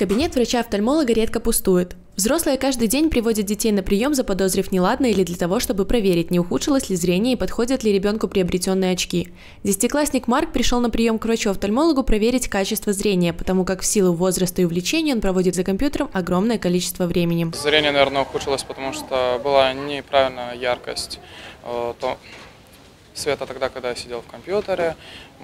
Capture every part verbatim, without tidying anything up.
Кабинет врача-офтальмолога редко пустует. Взрослые каждый день приводят детей на прием, заподозрив неладное или для того, чтобы проверить, не ухудшилось ли зрение и подходят ли ребенку приобретенные очки. Десятиклассник Марк пришел на прием к врачу-офтальмологу проверить качество зрения, потому как в силу возраста и увлечения он проводит за компьютером огромное количество времени. Зрение, наверное, ухудшилось, потому что была неправильная яркость то света тогда, когда я сидел в компьютере.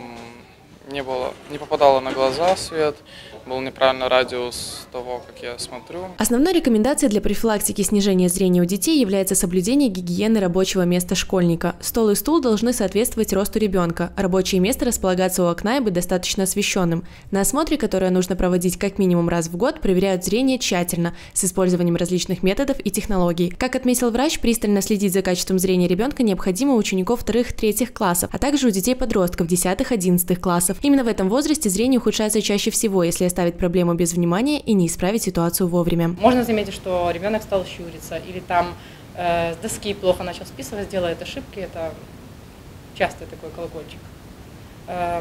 Не было, не попадало на глаза свет, был неправильный радиус того, как я смотрю. Основной рекомендацией для профилактики снижения зрения у детей является соблюдение гигиены рабочего места школьника. Стол и стул должны соответствовать росту ребенка. Рабочее место располагаться у окна и быть достаточно освещенным. На осмотре, которое нужно проводить как минимум раз в год, проверяют зрение тщательно, с использованием различных методов и технологий. Как отметил врач, пристально следить за качеством зрения ребенка необходимо у учеников вторых-третьих классов, а также у детей-подростков десятых-одиннадцатых классов. Именно в этом возрасте зрение ухудшается чаще всего, если оставить проблему без внимания и не исправить ситуацию вовремя. Можно заметить, что ребенок стал щуриться, или там э, с доски плохо начал списывать, делает ошибки, это частый такой колокольчик. Эм,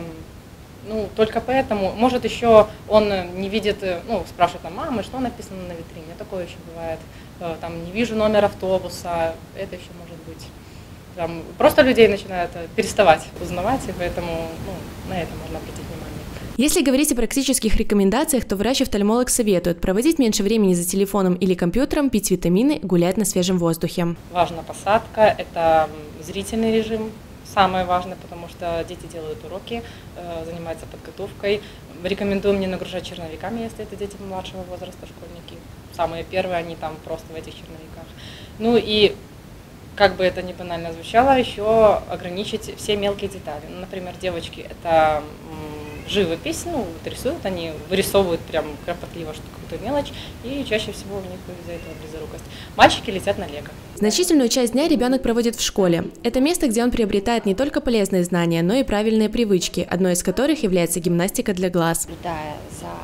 ну, только поэтому, может, еще он не видит, ну, спрашивает, а мамы, что написано на витрине, такое еще бывает, э, там, не вижу номер автобуса, это еще может быть. Там просто людей начинают переставать узнавать, и поэтому ну, на это можно обратить внимание. Если говорить о практических рекомендациях, то врач-офтальмолог советует проводить меньше времени за телефоном или компьютером, пить витамины, гулять на свежем воздухе. Важна посадка, это зрительный режим, самое важное, потому что дети делают уроки, занимаются подготовкой. Рекомендуем не нагружать черновиками, если это дети младшего возраста, школьники. Самые первые, они там просто в этих черновиках. Ну и как бы это ни банально звучало, еще ограничить все мелкие детали. Ну, например, девочки – это живопись, ну, вот рисуют, они вырисовывают прям кропотливо какую-то мелочь, и чаще всего у них из-за этого близорукость. Мальчики летят на лего. Значительную часть дня ребенок проводит в школе. Это место, где он приобретает не только полезные знания, но и правильные привычки, одной из которых является гимнастика для глаз. Наблюдая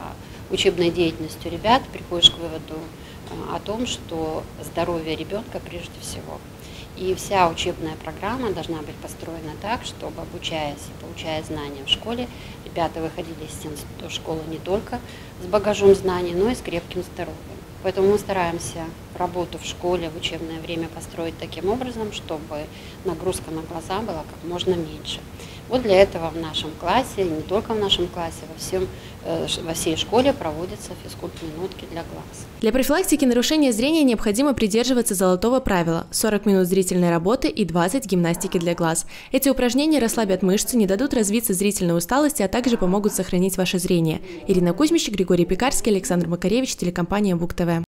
за учебной деятельностью ребят, приходишь к выводу о том, что здоровье ребенка прежде всего. И вся учебная программа должна быть построена так, чтобы, обучаясь и получая знания в школе, ребята выходили из стен школы не только с багажом знаний, но и с крепким здоровьем. Поэтому мы стараемся работу в школе в учебное время построить таким образом, чтобы нагрузка на глаза была как можно меньше. Вот для этого в нашем классе, не только в нашем классе, во, всем, э, во всей школе проводятся физкульт-минутки для глаз. Для профилактики нарушения зрения необходимо придерживаться золотого правила – сорок минут зрительной работы и двадцать гимнастики для глаз. Эти упражнения расслабят мышцы, не дадут развиться зрительной усталости, а также помогут сохранить ваше зрение. Ирина Кузьмич, Григорий Пекарский, Александр Макаревич, телекомпания БУК ТВ.